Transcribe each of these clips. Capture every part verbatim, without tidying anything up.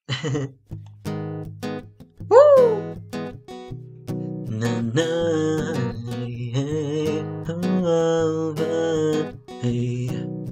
¡Woo! Na, na, eh, oh, oh, eh.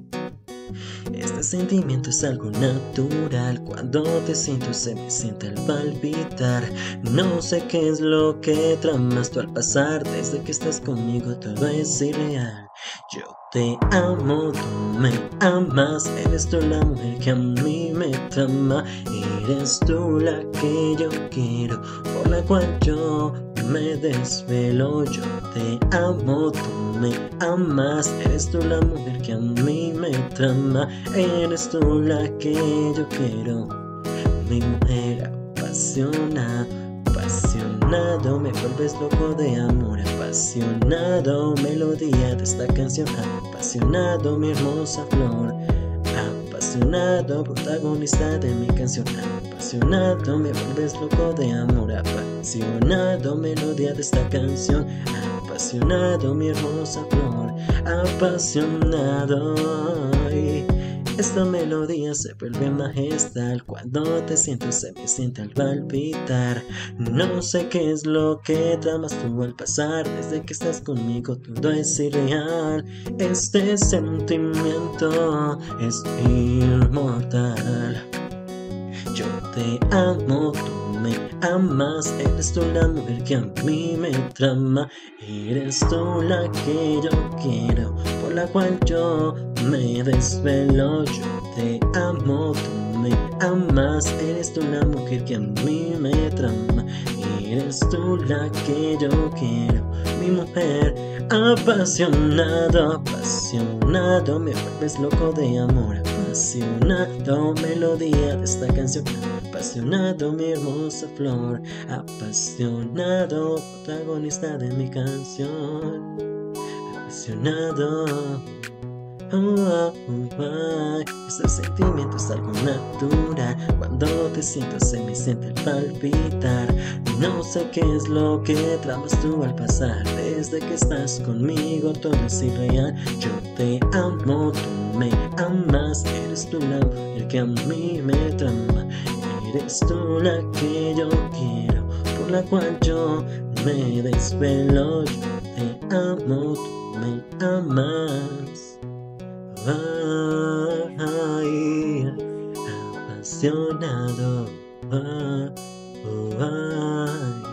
Este sentimiento es algo natural. Cuando te siento se me siente al palpitar. No sé qué es lo que tramas tú al pasar. Desde que estás conmigo todo es irreal. Yo te amo, tú me amas. Eres tú la mujer que a mí me trama. Eres tú la que yo quiero, por la cual yo me desvelo. Yo te amo, tú me amas. Eres tú la mujer que a mí me trama. Eres tú la que yo quiero, mi mujer apasionada. Apasionado, me vuelves loco de amor. Apasionado, melodía de esta canción. Apasionado, mi hermosa flor. Apasionado, protagonista de mi canción. Apasionado, me vuelves loco de amor. Apasionado, melodía de esta canción. Apasionado, mi hermosa flor. Apasionado, y esta melodía se vuelve majestad. Cuando te siento se me siente al palpitar. No sé qué es lo que tramas tú al pasar. Desde que estás conmigo todo es irreal. Este sentimiento es inmortal. Yo te amo, tú me amas. Eres tú la mujer que a mí me trama. Eres tú la que yo quiero, por la cual yo me desvelo. Yo te amo, tú me amas. Eres tú la mujer que a mí me trama. Eres tú la que yo quiero, mi mujer. Apasionado, apasionado, me vuelves loco de amor. Apasionado, melodía de esta canción. Apasionado, mi hermosa flor. Apasionado, protagonista de mi canción. Apasionado, oh, oh, oh. Este sentimiento es algo natural. Cuando te siento se me siente el palpitar. No sé qué es lo que tramas tú al pasar. Desde que estás conmigo todo es irreal. Yo te amo, tú me amas. Eres tú la mujer que a mí me trama. Eres tú la que yo quiero, por la cual yo me desvelo. Yo te amo, tú me amas. Ay, apasionado. Ay, ay.